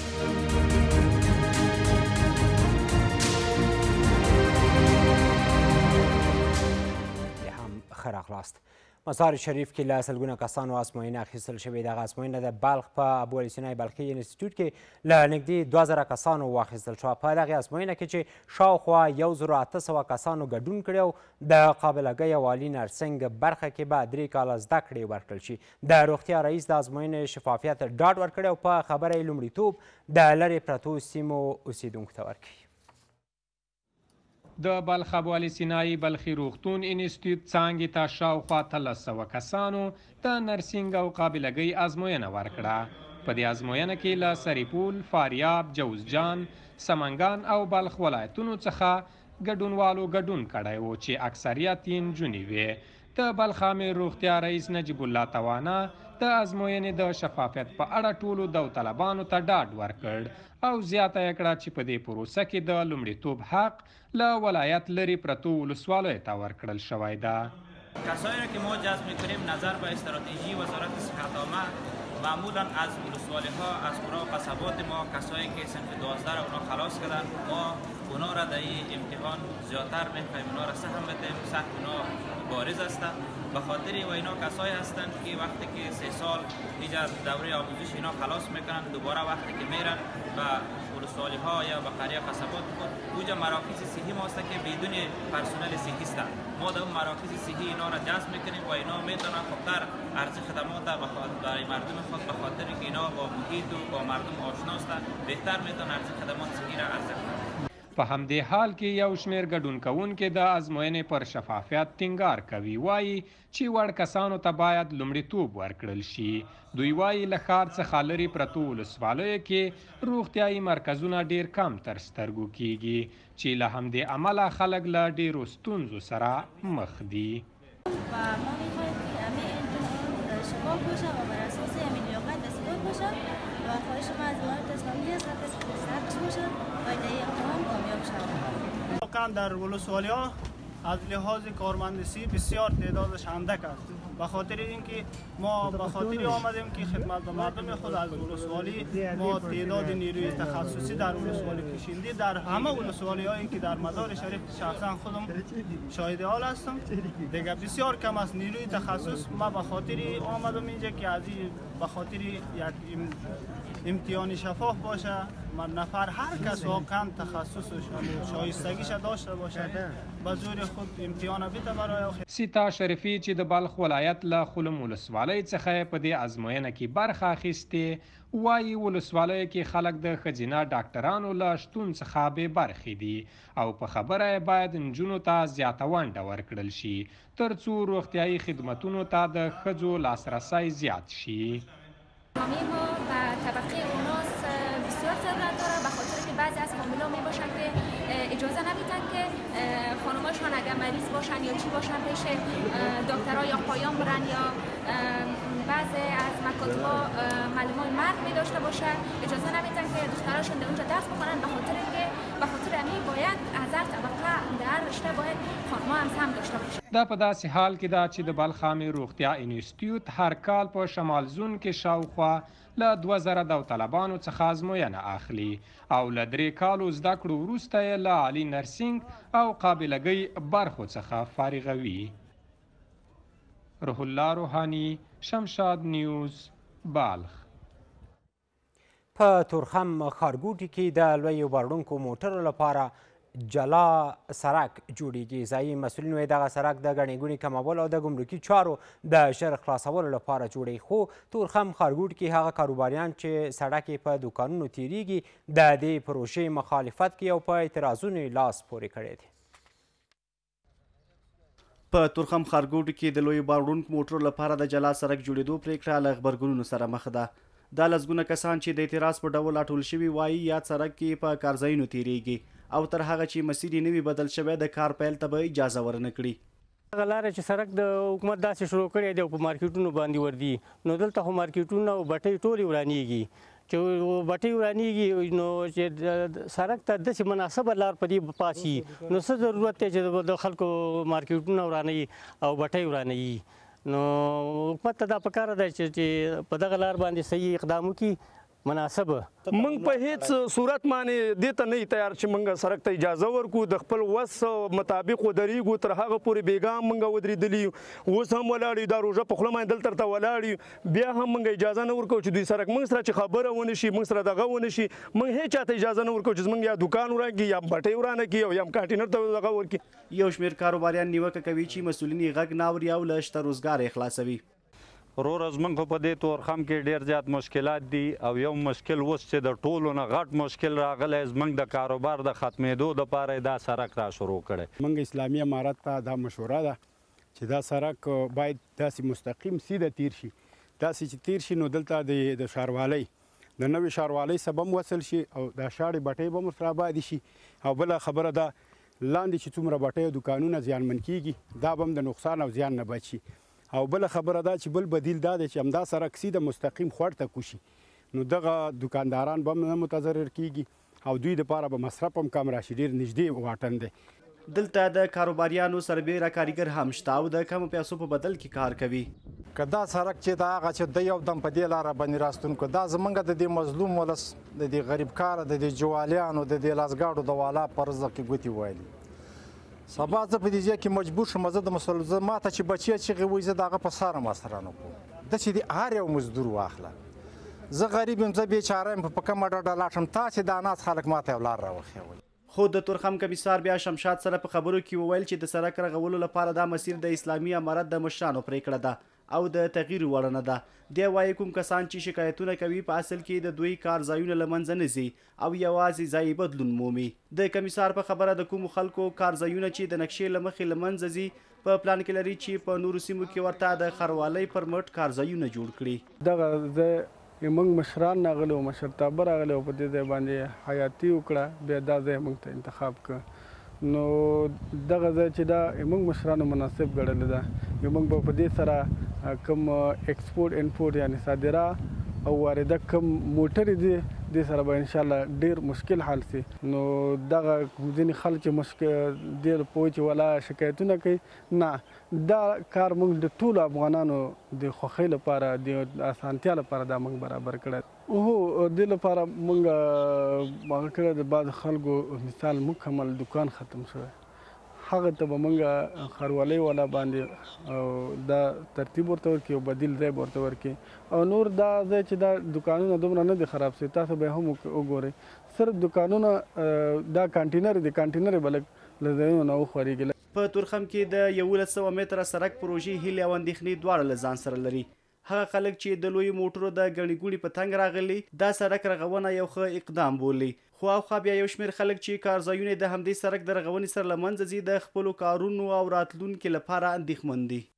ښه راغلاست. مزار شریف کې له سلګونه کسانو ازموینه اخیستل شوې. دغه ازموینه د بلخ په ابوعلي سینای بلخي انسټیټیوټ کې له نږدې 2000 کسانو واخیستل شوه. په دغې ازموینه کې چې شاوخوا 1800 کسانو ګډون کړی او د قابلګۍ او عالي نرسنګ برخه کې به 3 کاله زده کړې ورکړل شي. د روغتیا رئیس د ازموینې شفافیت ډاډ ورکړی او په خبره یې لومړیتوب د لرې پرتو سیمو اوسیدونکو ته ورکوي. د بلخ ابوعلي سینایي بلخي روغتون انسټیټیوټ څانګې ته شاوخوا 1300 کسانو د نرسنګ او قابلګۍ ازموینه ورکړه. په دې ازموینه کې له سریپول، فاریاب، جوزجان، سمنګان او بلخ ولایتونو څخه ګډونوالو ګډون کړی و چې اکثریت یې نجونې وې. د بلخ عامې روغتیا رئیس نجیب الله توانا د ازموینې د شفافیت په اړه ټولو داوطلبانو ته ډاډ ورکړ او زیاته یې کړه چې په دې پروسه کې د لومړیتوب حق له ولایت لرې پرتو ولسوالیو ته ورکړل شوی ده. کسایی را که ما جذب میکنیم نظر به استراتژی وزارت صحت عامه معمولا از ولسوالی‌ها از قرا و قصبات ما کسایی که صنف 12 را اونا خلاص کردن ما اونا را در این امتحان زیادتر میخوایم اونا را سهم بدیم. سهم اونا بارز است به خاطر و اینا کسایی هستند که وقتی که 3 سال دیگه دوره آموزش اینا خلاص میکنن دوباره وقتی که میرن و ولسوالی‌ها یا به قریه قصبات خود اونجا مراکز صحی ما است که بدون پرسنل صحی است. ما در مراکز صحی اینا را جذب میکنیم و اینا میتونن خوبتر ارزش خدمات برای مردم خود به خاطر که اینا با محیط و با مردم آشنا است بهتر میتونن ارزش خدمات صحی را عرضه کنند. په همدې حال کې یو شمېر ګډون کوونکي د ازموینې پر شفافیت ټینګار کوي. وایي چې وړ کسانو ته باید لومړیتوب ورکړل شي. دوی وایي له ښار څخه لرې پرتو ولسوالیو کې روغتیایي مرکزونه ډېر کم تر سترګو کیږي چې له همدې امله خلک له ډېرو ستونزو سره مخ دي. واقعا در ولسوالی‌ها از لحاظ کارمندسی بسیار تعدادش اندک است. به خاطر اینکه ما به خاطر آمدیم که خدمت به مردم خود از ولسوالی ما تعداد نیروی تخصصی در ولسوالی کشنده در همه ولسوالی‌هایی که در مزار شریف شخصا خودم شاهد حال هستم دیگه بسیار کم است نیروی تخصص. ما به خاطر آمدم اینجا که از به خاطر یک امتحان شفاف باشه من نفر هر کس واقعا تخصصش شایستگیش داشته باشه به زور خود امتحان بده برای سیتا شریفی چې د بلخ ولایت له خلم ولسوالۍ څخه په دې ازموینه کې برخه اخیستې وایي ولسوالیو کې خلک د ښځینه ډاکټرانو له شتون څخه بې برخې دي او په خبره باید نجونو ته زیاته ونډه ورکړل شي تر څو روغتیایي خدمتونو ته د ښځو لاسرسی زیات شي. حامی ما و طبقه اوناس بسیار ضرورت داره به خاطر که بعضی از حاملا می باشن که اجازه نمیدن که خانماشان اگر مریض باشن یا چی باشن پیش دکترها یا پایان برن یا بعضی از مکاتب‌ها معلمای مرد می داشته باشن اجازه نمیدن که دختراشون در اونجا درس بخونن به خاطر اینکه به خاطر همین باید از هر طبقه در هر رشته باید خانم‌ها هم سهم داشته باشن. دا په داسې حال کې ده چې د بلخ عامې روغتیا انسټیټیوټ هر کال په شمال زون کې شاوخوا له 2000 داوطلبانو څخه ازموینه اخلي او له 3 کالو زده کړو وروسته یې له عالي نرسنګ او قابلګۍ برخو څخه فارغوي. روح الله روحانی، شمشاد نیوز، بلخ. په تورخم ښارګوټي کې د لویو بارونکو موټرو لپاره جلا سرک جوړیږي. ځایي مسؤلین وایي دغه سرک د ګڼې ګوڼې کمولو او د ګمرکي چارو د ژر خلاصولو لپاره جوړوي. خو تورخم ښارګوټي کې هغه کاروباریان چې سړک یې په دوکانونو تیریږي د دې پروژې مخالفت کوي او په اعتراضونو یې لاس پورې کړی دی. په تورخم ښارګوټي کې د لویو بارونکو موټرو لپاره د جلا سرک جوړېدو پرېکړه له غبرګونونو سره مخ ده. دا لسګونه کسان چې د اعتراض په ډول راټول شوي وایي یاد سرک کې په کارځایونو تیریږي او تر هغه چې مسیر یې نه وي بدل شوی د کار پیل ته به اجازه ورنه کړي. هغه لاره چې سرک د حکومت داسې شروع کړی دی او په مارکیټونو باندې ورځي، نو دلته خو مارکیټونه او بټۍ ټولې ورانېږي. چې بټۍ ورانېږي نو چې سرک ته داسې مناسبه لار په دې پاسي، نو څه ضرورت دی چې د خلکو مارکیټونه ورانوي او بټۍ ورانوي. نو حکومت ته دا پکار دی چې په دغه لار باندې صحیح اقدام وکړي مناسبه. موږ په هیڅ صورت باندې دې ته نه تیار چې موږ سرک ته اجازه ورکو، د خپل وس مطابق ودرېږو، تر هغه پورې بېګام موږ ودرېدلي اوس هم ولاړ یو، دا روژه په خوله باندې دلته ورته ولاړ یو، بیا هم موږ اجازه نه ورکوو چې دوی سرک موږ سره چې خبره ونه شي، موږ سره دغه ونه شي، موږ هېڅ چاته اجازه نه ورکوو چې زموږ یا دوکان وران کړي یا بټۍ ورانه کړي او یا کانټینر ته دغه ورکړي. یو شمېر کاروباریان نیوکه کوي چې مسؤلین یې غږ نه اوري او له شته روزګار یې خلاصوي. ورور زمونږ په دې تورخم کې ډېر زیات مشکلات دي او یو مشکل اوس چې د ټولو نه غټ مشکل راغلی زمونږ د کاروبار د ختمېدو دپاره دا سرک را شروع کړی. موږ اسلامي امارت ته دا مشوره ده چې دا سرک باید داسې مستقیم سیده تیر شي، داسې چې تیر شي نو دلته د ښاروالۍ د نوې ښاروالۍ سبا هم وصل شي او دا شاړې بټۍ به هم ورسره آبادې شي. او بله خبره ده لاندې چې څومره بټۍ او دوکانونه زیانمن کیږي دا به هم د نقصان او زیان نه بچ شي. او بله خبره دا چې بل بدیل دا دی چې همدا سرک سیده مستقیم خوړ ته کوشي، نو دغه دوکانداران به هم نه متضرر کیږي او دوی دپاره به مصرف هم کم راشي. ډېر نږدې واټن دی. دلته د کاروباریانو سربیره کارګر هم شته او د کمو پیسو په بدل کې کار کوي. که دا سرک چې دا هغه چې د یو دم په دې لاره باندې راستون کړو، دا زمونږ د دې مظلوم ولس د دې غریب کاره د دې جوالیانو د دې لاسګاډو د والا په رزق کې ګوتې وایلي. سبا زه په دې ځای کې مجبور شم، زه د مسلمان ماته چې بچی چغې وایي زه د هغه په سره مسره نه کوم، داسې دې هر یو مزدور واخله. زه غریب یم، زه بېچاره یم، په کومه ډډه لاړ شم، تاسې د اناس خلک ماته یو لار راوښیوئ. خو د تورخم کمیسار بیا شمشاد سره په خبرو کې وویل چې د سرک رغولو لپاره دا مسیر د اسلامي امارت د مشرانو پرېکړه ده او د تغییر وړ نه ده. دی وایي کوم کسان چې شکایتونه کوي په اصل کې د دوی کارځایونه له منځه نه ځي او یوازې ځایي بدلون مومي. د کمیسار په خبره د کومو خلکو کارځایونه چې د نقشې له مخې له منځه ځي په پلان کې لري چې په نورو سیمو کې ورته د ښاروالۍ پر مټ کارځایونه جوړ کړي. دغه ځای موږ مشران راغلي او مشرتابه راغلي او په دې ځای باندې حیاتي وکړه، بیا دا ځای موږ ته انتخاب کړ. نو دغه ځای چې دا موږ مشرانو مناسب ګڼلی ده، موږ به په دې سره کوم ایکسپورټ انپورټ یعنې صادره او وارده کوم موټرې دي دې سره به انشاءالله ډېر مشکل حل شي. نو دغه ځینې خلک چې مشکل ډېر پوه چې ولا شکایتونه کوي، نه دا کار موږ د ټولو افغانانو د خوښۍ لپاره د اسانتیا لپاره دا موږ برابر کړی. هو دې لپاره موږ هغه کړی د بعض خلکو مثال مکمل دکان ختم شوی، هغه ته به موږ ښاروالۍ والا باندې او دا ترتیب ورته ورکړي او بدیل ځای به ورته ورکړي. او نور دا ځای چې دا دوکانونه دومره نه دي خراب شوي، تاسو به هم وګورئ صرف دوکانونه دا کانټینر دي، کانټینر به لږ له ځایونو نه وخورېږي. په تورخم کې د 1100 متره سرک پروژې هیلې او اندېښنې دواړه له ځان سره لري. هغه خلک چې د لویو موټرو د ګڼې ګوڼې په تنګ راغلي دا سرک رغونه یو ښه اقدام بولي. خو اخوا بیا یو شمېر خلک چې کارځایونه د همدې سرک د رغونې سره له منځه ځي د خپلو کارونو او راتلونکي لپاره اندېښمن دي.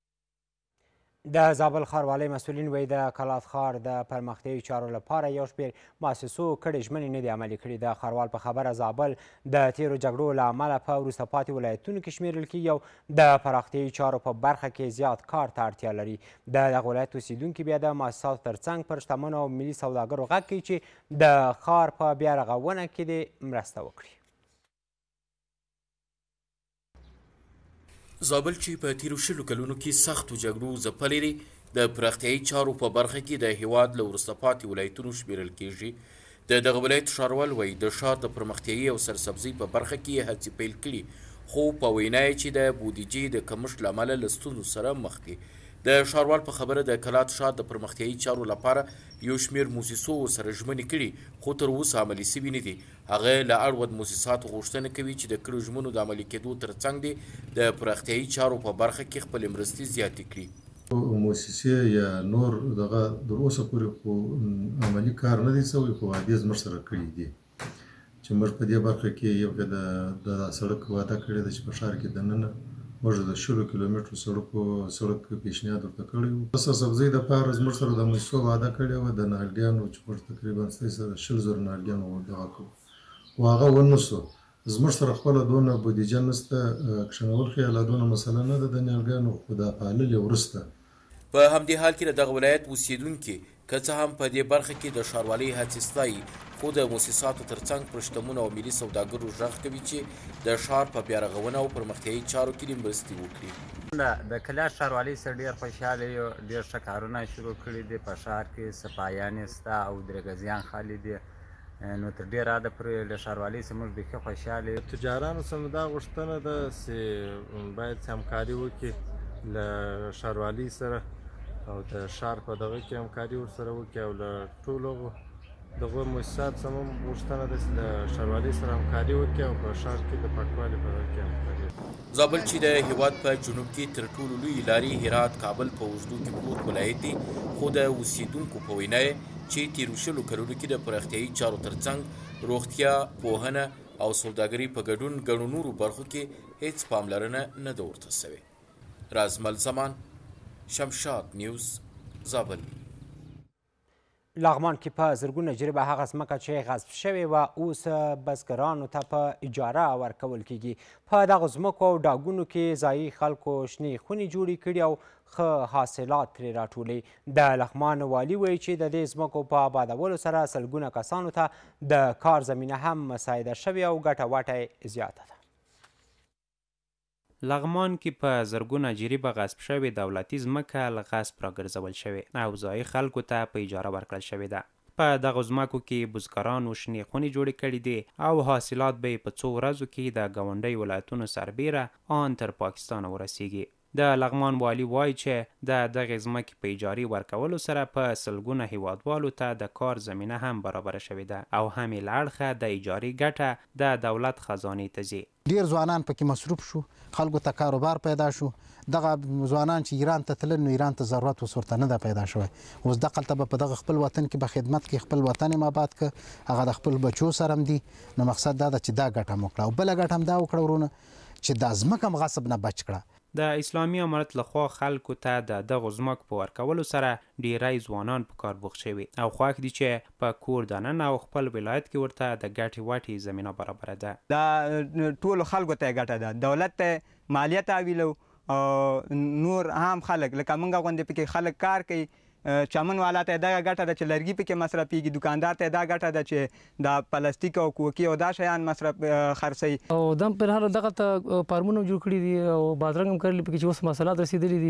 د زابل ښاروالۍ مسؤلین وایي د کلات ښار د پرمختیایي چارو لپاره یو شمېر مؤسسو کړې ژمنې نه دي عملي کړي. د ښاروال په خبره زابل د تیرو جګړو له امله په وروسته پاتې ولایتونو کې شمېرل کېږي او د پراختیایي چارو په برخه کې زیات کار ته اړتیا لري. د دغه ولایت اوسیدونکي بیا د مؤسساتو ترڅنګ پر شتمنو او ملي سوداګرو غږ کوي چې د ښار په بیا رغونه کې دې مرسته وکړي. زابل چې په تیرو شلو کلونو کې سختو جګړو ځپلې دي، د پراختیایي چارو په برخه کې د هیواد له وروسته پاتې ولایتونو شمیرل کیږي. د دغه ولایت ښاروال وایي د ښار د پرمختیایي او سرسبزۍ په برخه کې یې هڅې پیل کړي، خو په وینا یې چې د بودیجې د کمښت له امله له ستونزو سره مخ دي. د ښاروال په خبره د کلات ښار د پرمختیایي چارو لپاره یو شمېر موسسو ورسره ژمنې کړي خو تر اوسه عملي سوي نه دي. هغه له اړوند موسساتو غوښتنه کوي چې د کړو ژمنو د عملي کېدو ترڅنګ دې د پراختیایي چارو په برخه کې خپلې مرستې زیاتې کړي. موسسې یا نور دغه تر اوسه پورې خو عملي کار نه دی سوی خو وعدې زموږ سره کړي دي چې موږ په دې برخه کې یو د سړک وعده کړې ده چې په ښار کې دننه موږ د 10 کیلومترو سړک پیشنهاد ورته کړی و. د سبزۍ دپاره زموږ سره د موسسو وعده کړې وه د نهالګیانو چې موږ تقریبا 20,000 نهالګیانو دغه کړو خو هغه ونه سو. زموږ سره خپله دونه بودیجه نشته کښېنول خیاله دونه مسله نه ده د نهالګیانو خو دا پالل یې وروسته. په همدې حال کې د دغه ولایت اوسیدونکي که څه هم په دې برخه کې د ښاروالۍ هڅې ستایي خو د موسساتو ترڅنګ پر شتمنو او ملي سوداګرو غږ کوي چې د ښار په بیارغونه او پرمختیایي چارو کې دې مرستې وکړي. د کلیات ښاروالۍ سره ډېر خوشحاله یو. ډېر ښه کارونه شروع کړي دي په ښار کې صفایانې شته او درېږزیان خالي دي نو تر ډېره حده پورې له ښاروالۍ سره موږ بیخي خوشحاله یو. تجارانو سره دا غوښتنه ده چې باید همکاري وکړي له ښاروالۍ سره او د ښار په دغه کې همکاري ورسره وکړي او له ټولو دغه مؤسسات سره هم غوښتنه ده چې د ښاروالۍ سره همکاري وکړي او په ښار کې د پاکوالي په دغه کې همکاري وکړي. زابل چې د هیواد په جنوب کې تر ټولو لوی لارې هرات کابل په اوږدو کې پروت ولایت دی خو د اوسیدونکو په وینا چې تېرو 20 کلونو کې د پراختیایي چارو ترڅنګ روغتیا پوهنه او سوداګري په ګډون ګڼو نورو برخو کې هیڅ پاملرنه نه ده ورته سوې. رازمل زمان، شمشاد نیوز، زابل. لغمان کې په زرګونه جریبه هغه ځمکه چې غصب شوې وه اوس بزګرانو ته په اجاره ورکول کیږي. په دغو ځمکو او ډاګونو کې ځایي خلکو شنې خونې جوړې کړي او ښه حاصلات ترې راټولوي. د لغمان والي وایي چې د دې ځمکو په آبادولو سره سلګونه کسانو ته د کار زمینه هم مساعده شوې او ګټه وټه یې زیاته ده. لغمان کې په زرګونه جریبه غصب شوې دولتي ځمکه له غصب راګرځول شوې او ځایي خلکو ته په اجاره ورکړل شوې ده. په دغو ځمکو کې بزګرانو شنې خونې جوړې کړي دي او حاصلات به یې په څو ورځو کې د ګاونډۍ ولایتونو سربیره ان تر پاکستانه ورسیږي. د لغمان والي وایي چې د دغې ځمکې په اجارې ورکولو سره په سلګونه هیوادوالو ته د کار زمینه هم برابره شوې ده او همې له اړخه د اجارې ګټه د دولت خزانې ته ځي. ډیر ځوانان پکې مصروف شو، خلکو ته کاروبار پیدا شو. دغه ځوانان چې ایران ته تلل نو ایران ته ضرورت اوس ورته نه ده پیدا شوی. اوس دغلته به په دغه خپل وطن کې به خدمت کې خپل وطن یې آباد که هغه د خپل بچو سره هم دي. نو مقصد دا ده چې دا ګټه هم وکړه او بله ګټه هم دا وکړه ورونه چې دا ځمکه هم غصب نه بچ کړه. د اسلامي امارت لخوا خلکو ته د دغو ځمکو په ورکولو سره ډیری ځوانان په کار بوخت شوي او خوښ دي چې په کور دننه او خپل ولایت کې ورته د ګټې وټې زمینه برابره ده. دا ټولو خلکو ته ګټه ده، دولت ته مالیه تحویلو او نور هم خلک لکه موږ غوندې پکې خلک کار کوي. چمن والا ته دغه ګټه ده چې لرګي پکې مصرفېږي، دکاندار ته دا ګټه ده چې دا پلاستیک او کوکي او دا شیان مصرف خرڅوي. او دم پر هر دغه ته فارمونه جوړ کړي دي او بادرنګ هم کرلي پکې چې اوس مسالات رسېدلي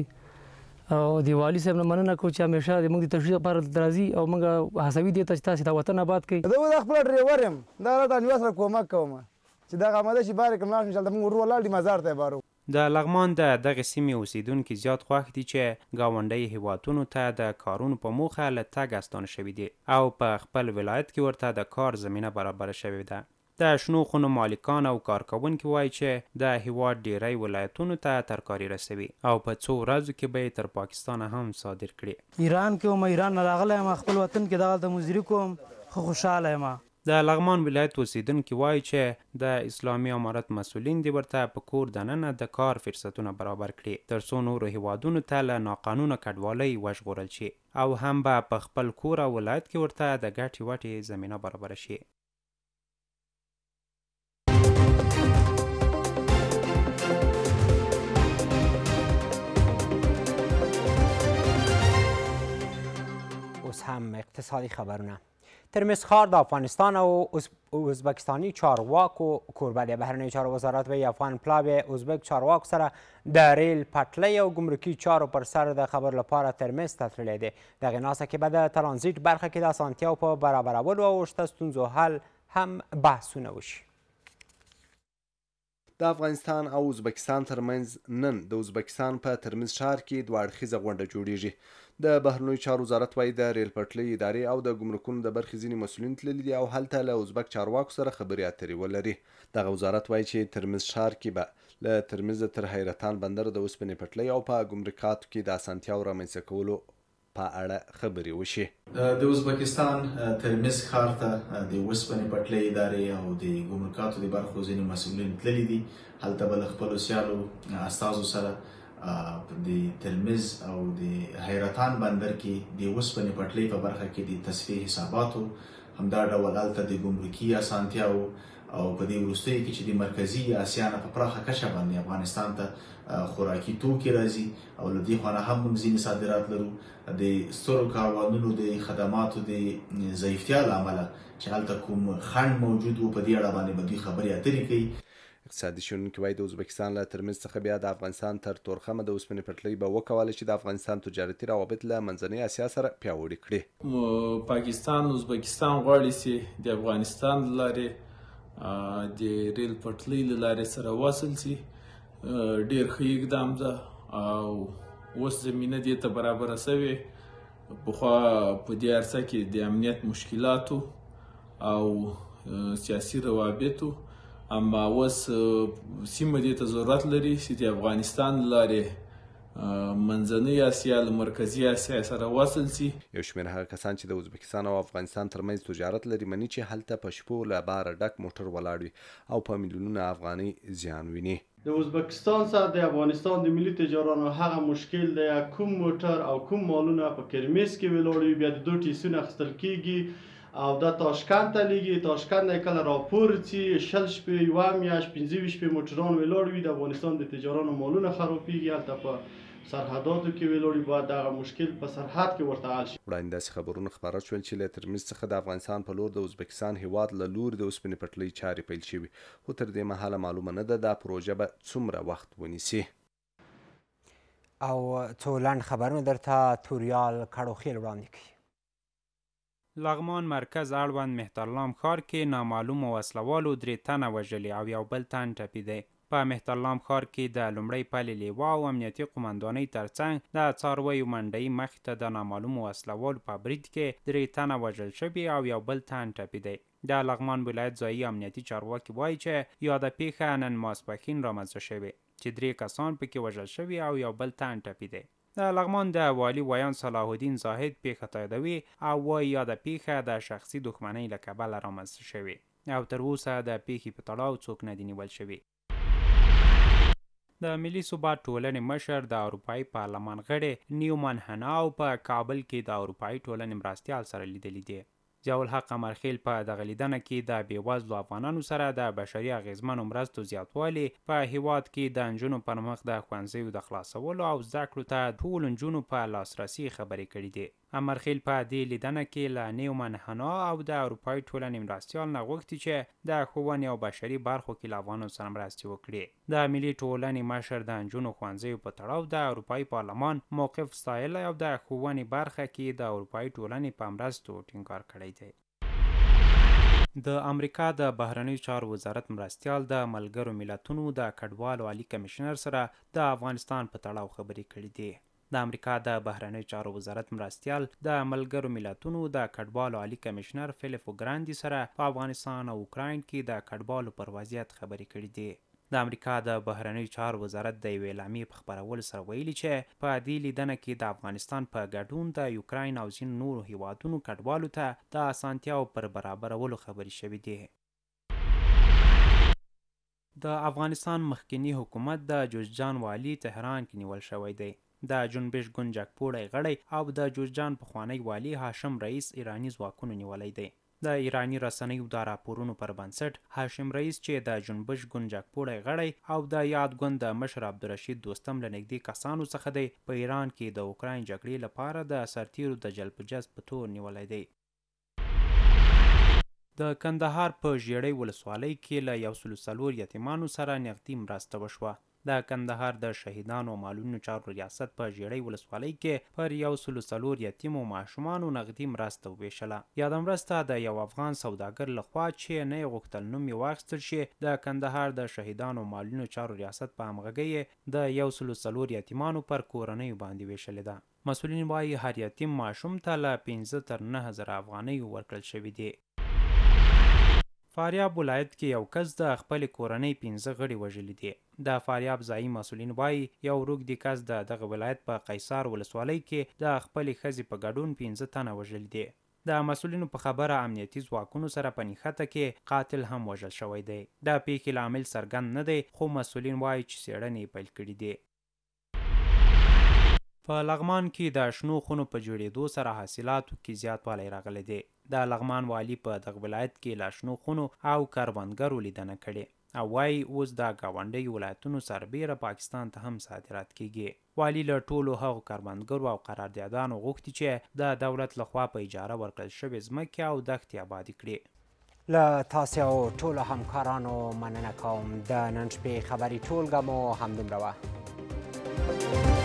دي او د والي صاحب نه مننه کوو چې همیشه د موږ د تشویق لپاره راځي او موږ هڅوي دې ته چې تاسې دا وطن آباد کړئ. زه اوس خپله ډریور یم، دا راته انیوا سره کومک کوم چې دغه آماده شي بار کړم لاړ شو انشاءالله موږ ور ولاړ دي مزار ته یې بارو. د لغمان د دغې سیمې اوسیدونکي زیات خوښ دي چې ګاونډۍ هیوادونو ته د کارونو په موخه له تګ استانه شوي دي او په خپل ولایت کې ورته د کار زمینه برابره شوې ده. د شنو خونو مالکان او کارکوونکي وایي چې د هیواد ډیری ولایتونو ته ترکاري رسوي او په څو ورځو کې به یې تر پاکستانه هم صادر کړي. ایران کې هم ایران نه راغلی یم، خپل وطن کې دغلته مزدوري کوم، ښه خوشحاله یم. د لغمان ولایت اوسیدونکي وایي چې د اسلامي امارت مسؤلین دې ورته په کور دننه د کار فرصتونه برابر کړي تر څو نورو هیوادونو ته له ناقانونه کډوالۍ وژغورل شي او هم به په خپل کور او ولایت کې ورته د ګټې وټې زمینه برابره شي. اوس هم اقتصادي خبرونه. ترمسخار د افغانستان او ازبکستانی چارواکو کوربه دی. بهرنیو چارو وزارت به افغان پلاوی ازبک چارواکو سره د ریل پټلۍ او ګمرکي چارو پر سر د خبر لپاره ترمس ته تللی دی. دغې ناسته کې به د ترانزیت برخه کې د اسانتیاو په برابرولو او شته ستونزو حل هم بحثونه وشي. د افغانستان او ازبکستان ترمنځ نن د ازبکستان په ترمز ښار کې دوه اړخیزه غونډه جوړیږي د بهرنیو چارو وزارت وایي د ریل پټلۍ ادارې او د ګمرکونو د برخې ځینې مسؤلین تللي دي او هلته له ازبک چارواکو سره خبرې اترې ولري. دغه وزارت وایي چې ترمز ښار کې به له ترمز تر حیرتان بندر د اوسپنې پټلۍ او په ګمرکاتو کې د اسانتیاو رامنځته کولو په اړه خبرې وشي. د ازبکستان ترمز ښار ته د اوسپنې پټلۍ ادارې او د ګمرکاتو د برخو ځینې مسؤلین تللي دي. هلته به له خپلو سیالو استازو سره د ترمز او د حیرتان بندر کې د اوسپنې پټلۍ په برخه کې د تصفیې حساباتو، همدا ډول هلته د ګمرکي اسانتیاو او په دې وروستیو کې چې د مرکزي اسیا نه په پراخه کچه باندې افغانستان ته خوراکي توکي راځي او له دې خوا نه هم موږ ځینې صادرات لرو. د سترو کاروانونو د خدماتو د ضعیفتیا له امله چې هلته کوم خنډ موجود و په دې اړه باندې به دوی خبرې اترې کوي. اقتصادي شنونکي وایي د ازبکستان له ترمز څخه بیا د افغانستان تر تورخمه د اوسپنې پټلۍ به وکولی چې د افغانستان تجارتي روابط له منځنۍ اسیا سره پیاوړي کړي. پاکستان ازبکستان غواړي چې د افغانستان له لارې د ریل پټلۍ له لارې سره وصل شي. ډېر ښه اقدام ده او اوس زمینه دې ته برابره شوې. پخوا په دې عرصه کې د امنیت مشکلاتو او سیاسي روابطو، اما اوس سیمه دې ته ضرورت لري چې د افغانستان له لارې منځنۍ اسیا له مرکزي اسیا سره وصل شي. یو شمېر هغه کسان چې د ازبکستان او افغانستان ترمنځ تجارت لري مني چې هلته په شپو له باره ډک موټر ولاړ وي او په میلیونونه افغانۍ زیان ویني. د ازبکستان سره د افغانستان د ملي تجارانو هغه مشکل دی، کوم موټر او کوم مالونه په کرمیز کې ولاړ وي بیا د دوی ټیسونه اخیستل کیږي او دا تاشکند ته لیږي. تاشکند نه کله راپور ځي 20 شپې، یوه میاشت، 15 شپې موټران ولاړ وي. د افغانستان د تجارانو مالونه خرابېږي، هلته په سرحداتو کې ولاړ وي. باید دغه مشکل په سرحد کې ورته حل شي. وړاندې داسې خبرونه خپاره شول چې له ترمز څخه د افغانستان په لور د ازبکستان هیواد له لوري د اوسپنې پټلۍ چارې پیل شوي، خو تر دې مهاله معلومه نه ده دا پروژه به څومره وخت ونیسي. او څو لنډ خبرونه درته توریال کړوخیل وړاندې کوي. لغمان مرکز اړوند مهترلام ښار کې نامعلومو وسلوالو 3 تنه وژلي او یو بل تن ټپي دی. په مهترلام ښار کې د لومړۍ پلې لیوا او امنیتي قمندانۍ ترڅنګ د څارویو منډۍ مخې ته د نامعلومو وسلوالو په برید کې 3 تنه وژل شوي او یو بل تن ټپي دی. د لغمان ولایت ځایي امنیتي چارواکي وایي چې یاده پیښه نن ماسپښین رامنځته شوې چې 3 کسان پکې وژل شوي او یو بل تن ټپي دی. د لغمان د والي ویان صلاح الدین زاهد پیښه تاییدوي او وایي یاده پیښه د شخصي دښمنۍ له کبله رامنځته شوې او تر اوسه د پیښې په تړاو څوک نه دي نیول شوي. د ملي ثبات ټولنې مشر د اروپایي پارلمان غړی نیومن هناو په کابل کې د اروپایي ټولنې مرستیال سره لیدلی دی. ضیاءالحق قمرخیل په دغه لیدنه کې د بېوزلو افغانانو سره د بشري اغېزمنو مرستو زیاتوالي، په هیواد کې د نجونو پر مخ د ښوونځیو د خلاصولو او زده کړو ته ټولو نجونو په لاسرسي خبرې کړي دي. قمرخیل په دې لیدنه کې له نیومن هنا او د اروپایي ټولنې مرستیال نه غوښتي چې د ښوونې او بشري برخو کې له افغانانو سره مرستې وکړي. د ملي ټولنې مشر د نجونو ښوونځیو په تړاو د اروپایي پارلمان موقف ستایلی او د ښوونې برخه کې د اروپایي ټولنې په مرستو ټینګار کړی دی. د امریکا د بهرنیو چارو وزارت مرستیال د ملګرو ملتونو د کډوالو عالی کمیشنر سره د افغانستان په تړاو خبرې کړي دي. د امریکا د بهرنیو چارو وزارت مرستیال د ملګرو ملتونو د کډوالو عالی کمیشنر فیلیپو ګراندي سره په افغانستان او اوکراین کې د کډوالو پر وضعیت خبرې کړي دي. د امریکا د بهرنیو چارو وزارت د یوې اعلامیې په خپرولو سره ویلي چې په دې لیدنه کې د افغانستان په ګډون د یوکراین او ځینو نورو هیوادونو کډوالو ته د اسانتیاو پر برابرولو خبرې شوې دي. د افغانستان مخکنی حکومت د جوزجان والي تهران کې نیول شوی دی. د جنبش ګنجک پوړی غړی او د جوزجان پخوانی والي هاشم رئیس ایرانی ځواکونو نیولی دی. د ایرانی رسنیو د راپورونو پر بنسټ هاشم رئیس چې د جنبش ګنجک پوړی غړی او د یاد ګوند د مشر عبدالرشید دوستم له نږدې کسانو څخه دی، په ایران کې د اوکراین جګړې لپاره د سرتیرو د جلب جذب په تور نیولی دی. د کندهار په ژیړۍ ولسوالۍ کې له 104 یتیمانو سره نغدي مرسته وشوه. د کندهار د شهیدانو مالونو چارو ریاست په ژیړۍ ولسوالۍ کې پر 104 یتیمو ماشومانو نغدي مرسته وویشله. یاده مرسته د یو افغان سوداګر لخوا چې نه یې غوښتل نوم یې واخیستل شي د کندهار د شهیدانو مالونو چارو ریاست په همغږۍ د 104 یتیمانو پر کورنیو باندې ویشلې ده. مسؤلین وایي هر یتیم ماشوم ته له 5 تر 9000 افغانۍ ورکړل شوي دي. فاریاب ولایت کې یو کس د خپلې کورنۍ 15 غړي وژلي دي. د فاریاب ځایي مسؤلین وایي یو روږدي کس د دغه ولایت په قیصار ولسوالۍ کې د خپلې ښځې په ګډون 15 تنه وژلي دي. د مسؤلینو په خبره امنیتي ځواکونو سره په نښته کې قاتل هم وژل شوی دی. د پیښې لامل څرګند نه دی خو مسؤلین وایي چې څېړنې پیل کړي دي. په لغمان کې د شنو خونو په جوړېدو سره حاصلاتو کې زیاتوالی راغلی دی. د لغمان والی په دغه ولایت کې له شنو خونو او کروندګرو لیدنه کړې او وایي اوس د ګاونډیو ولایتونو سربیره پاکستان ته هم صادرات کیږي. والی له ټولو هغو کروندګرو او قراردادانو غوښتي چې د دولت لخوا په اجاره ورکړل شوې ځمکې او دښتې آبادې کړي. له تاسې او ټولو همکارانو مننه کوم. د نن شپې خبري ټولګه مو همدومره وه.